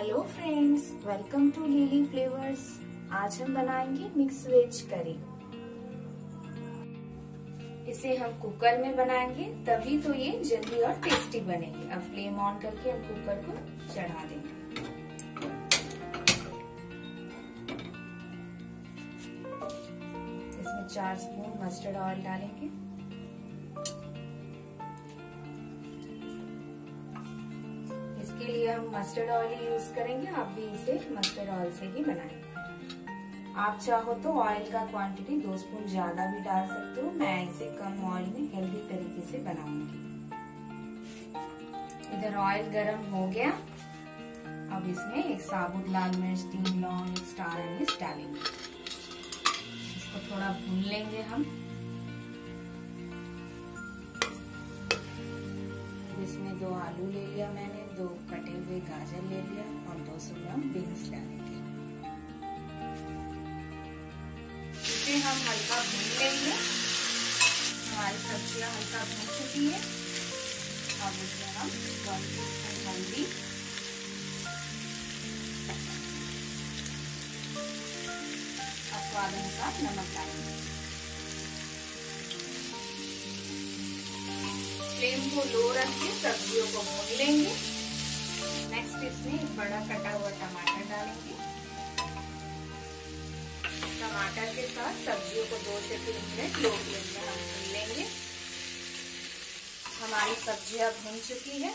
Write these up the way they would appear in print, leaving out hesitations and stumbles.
Hello friends, welcome to Lily Flavours. आज हम बनाएंगे मिक्स वेज करी। इसे हम कुकर में बनाएंगे, तभी तो ये जल्दी और टेस्टी बनेगी। अब फ्लेम ऑन करके हम कुकर को चढ़ा देंगे। इसमें 4 स्पून मस्टर्ड ऑयल डालेंगे। इसके लिए हम मस्टर्ड ऑयल यूज करेंगे। आप भी इसे मस्टर्ड ऑयल से ही बनाएंगे। आप चाहो तो ऑयल का क्वांटिटी 2 स्पून ज्यादा भी डाल सकते हो। मैं इसे कम ऑयल में हेल्दी तरीके से बनाऊंगी। इधर ऑयल गरम हो गया। अब इसमें एक साबुत लाल मिर्च, 3 लौंग, 1 स्टार एनिस डालेंगे। इसको थोड़ा भून लेंगे हम। इसमें 2 आलू ले लिया मैंने, 2 कटे हुए गाजर ले लिया और 200 ग्राम बीन्स डालेंगे। इसे हम हल्का भून लेंगे। हमारी सब्जियां हल्का भून चुकी है। अब इसमें हम 1 टीस्पून हल्दी, स्वाद अनुसार नमक डालेंगे। फ्लेम को लो रख के सब्जियों को भून लेंगे। नेक्स्ट इसमें एक बड़ा कटा हुआ टमाटर डालेंगे। टमाटर के साथ सब्जियों को 2 से 3 मिनट लो फ्लेम में हम भून लेंगे। हमारी सब्जियां भून चुकी है।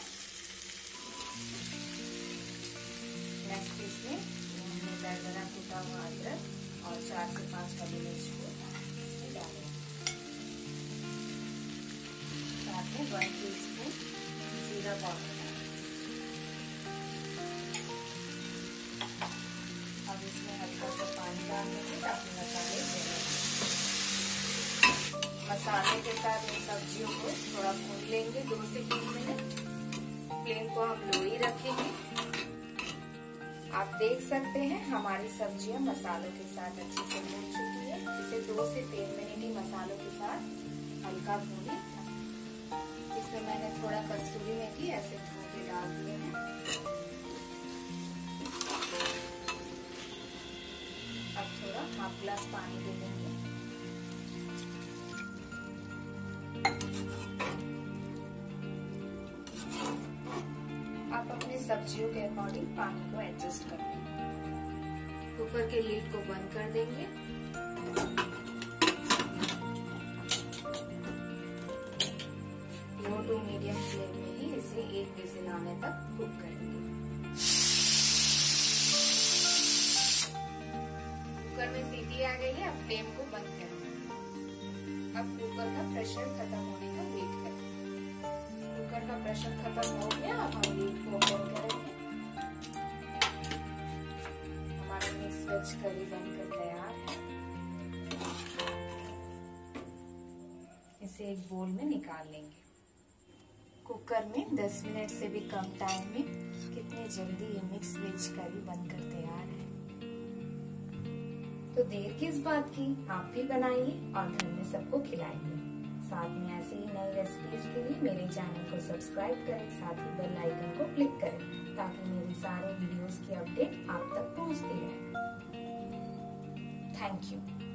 नेक्स्ट इसमें दरदरा कूटा हुआ अदरक और 4 से 5 हरी मिर्च को डालेंगे। 1 टीस्पून जीरा पाउडर डालें। अब इसमें हल्का सा पानी डाल देंगे ताकि मसाले जले। मसाले के साथ इन सब्जियों को थोड़ा भून लेंगे 2 से 3 मिनट। फ्लेम को हम लो ही रखेंगे। आप देख सकते हैं हमारी सब्जियां मसालों के साथ अच्छे से भून चुकी है। इसे 2 से 3 मिनट ही मसालों के साथ हल्का भूनें। इसमें मैंने थोड़ा कस्तूरी मेथी ऐसे धो के डाल दिए हैं। अब थोड़ा हाफ ग्लास पानी दे देंगे। आप अपने सब्जियों के अकॉर्डिंग पानी को एडजस्ट कर लेंगे। कुकर के लीड को बंद कर देंगे। लो टू मीडियम फ्लेम में ही इसे 1 विजिल आने तक कुक करेंगे। कुकर में सीटी आ गई है। अब फ्लेम को बंद करेंगे। अब कुकर का प्रेशर खत्म होने का वेट करेंगे। कुकर का प्रेशर खत्म हो गया। अब हम लीड को ओपन करेंगे। हमारा मिक्स वेज करी बनकर तैयार है। इसे एक बोल में निकाल लेंगे। कुकर में 10 मिनट से भी कम टाइम में कितनी जल्दी ये मिक्स वेज करी बनकर तैयार है। तो देर किस बात की, आप भी बनाइए और घर में सबको खिलाइए। साथ में ऐसे ही नई रेसिपीज के लिए मेरे चैनल को सब्सक्राइब करें। साथ ही बेल आइकन को क्लिक करें ताकि मेरी सारे वीडियोस की अपडेट आप तक पहुंचती रहे। Thank you.